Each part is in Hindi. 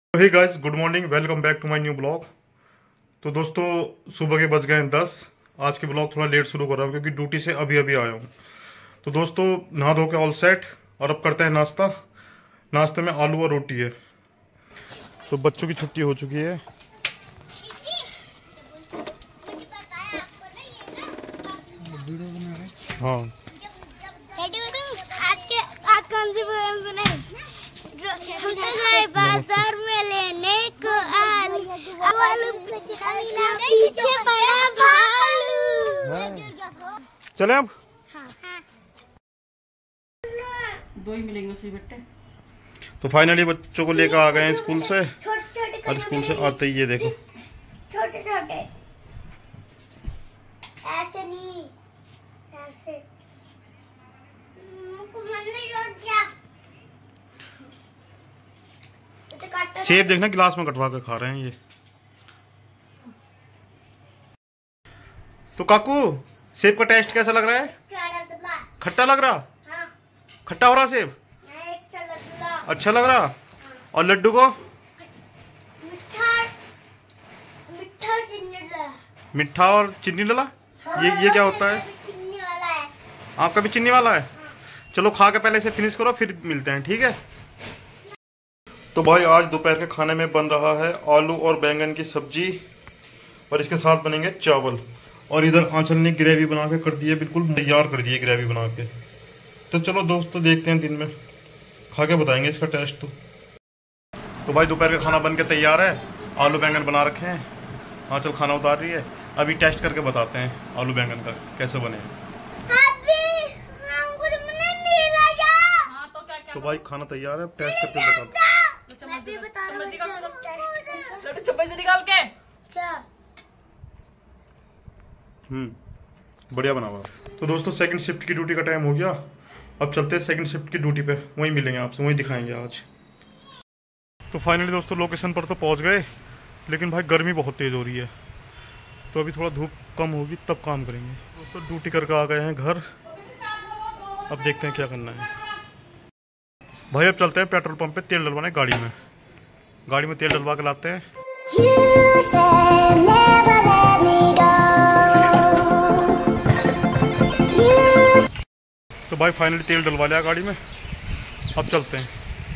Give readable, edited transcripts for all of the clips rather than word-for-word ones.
Hey guys, good morning, welcome back to my new blog. तो दोस्तों, सुबह के बज गए 10। आज के ब्लॉग थोड़ा लेट शुरू कर रहा हूँ क्योंकि ड्यूटी से अभी अभी आया हूँ। तो दोस्तों, नहा धो के ऑल सेट और अब करते हैं नाश्ता। नाश्ते में आलू और रोटी है। तो बच्चों की छुट्टी हो चुकी है। हाँ, बाजार में लेने को पीछे पड़ा भालू। चले अब। दो ही मिलेंगे उसी बेटे। तो फाइनली बच्चों को लेकर आ गए हैं स्कूल से। और स्कूल से आते ही ये देखो, छोटे छोटे, ऐसे नहीं, ऐसे सेब देखना गिलास में कटवा कर खा रहे हैं ये। तो काकू, सेब का टेस्ट कैसा लग रहा है? खट्टा लग रहा? हाँ। खट्टा हो रहा सेब? अच्छा लग रहा? और लड्डू को? मिठा और चीनी डला? ये क्या होता है? चीनी वाला है। आपका भी चीनी वाला है? चलो खा के पहले इसे फिनिश करो, फिर मिलते हैं, ठीक है? तो भाई, आज दोपहर के खाने में बन रहा है आलू और बैंगन की सब्जी और इसके साथ बनेंगे चावल। और इधर आंचल ने ग्रेवी बना के कर दी है, बिल्कुल तैयार कर दी है ग्रेवी बना के। तो चलो दोस्तों, देखते हैं दिन में खा के बताएंगे इसका टेस्ट। तो भाई, दोपहर का खाना बन के तैयार है। आलू बैंगन बना रखे हैं, आंचल खाना उतार रही है। अभी टेस्ट करके बताते हैं आलू बैंगन का कैसे बने। तो भाई, खाना तैयार है, टेस्ट करके बताते हैं। निकाल के बढ़िया बना हुआ। तो दोस्तों, सेकंड शिफ्ट की ड्यूटी का टाइम हो गया। अब चलते हैं सेकंड शिफ्ट की ड्यूटी पे, वहीं मिलेंगे आपसे, वहीं दिखाएंगे आज। तो फाइनली दोस्तों, लोकेशन पर तो पहुंच गए, लेकिन भाई गर्मी बहुत तेज हो रही है। तो अभी थोड़ा धूप कम होगी तब काम करेंगे। दोस्तों, ड्यूटी करके आ गए हैं घर। अब देखते हैं क्या करना है। भाई, अब चलते हैं पेट्रोल पंप पे तेल डलवाने गाड़ी में। गाड़ी में तेल डलवा के लाते हैं। तो भाई, फाइनली तेल डलवा लिया गाड़ी में। अब चलते हैं।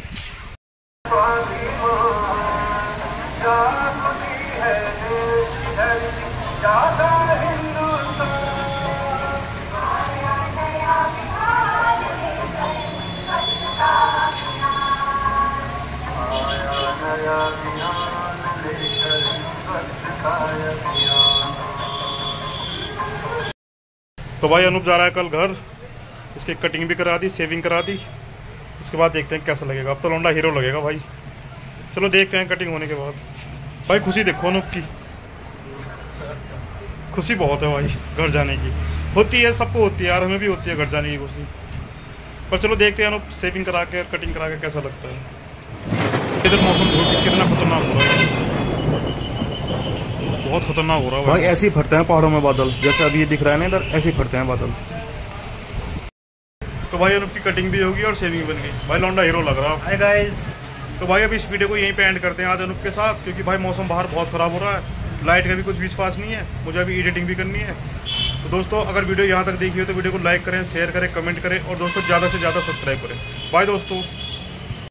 तो भाई, अनूप जा रहा है कल घर। इसकी कटिंग भी करा दी, शेविंग करा दी। उसके बाद देखते हैं कैसा लगेगा। अब तो लौंडा हीरो लगेगा भाई। चलो देखते हैं कटिंग होने के बाद। भाई, खुशी देखो अनूप की, खुशी बहुत है भाई घर जाने की। होती है, सबको होती है यार, हमें भी होती है घर जाने की खुशी। पर चलो देखते हैं अनूप शेविंग करा के, कटिंग करा के कैसा लगता है। इधर मौसम कितना खतरनाक हो रहा है, बहुत खतरनाक हो रहा है भाई। ऐसे ही फटते हैं पहाड़ों में बादल, जैसे अभी ये दिख रहा है ना इधर, ऐसे ही फटते हैं बादल। तो भाई, अनूप की कटिंग भी होगी और शेविंग बन गई। भाई, लौंडा हीरो लग रहा है। Hi guys. तो भाई, अब इस वीडियो को यहीं पे एंड करते हैं आज अनूप के साथ, क्योंकि भाई मौसम बाहर बहुत ख़राब हो रहा है। लाइट का भी कुछ विश्वास नहीं है, मुझे अभी एडिटिंग भी करनी है। तो दोस्तों, अगर वीडियो यहाँ तक देखी हो तो वीडियो को लाइक करें, शेयर करें, कमेंट करें और दोस्तों ज़्यादा से ज़्यादा सब्सक्राइब करें। बाय दोस्तों।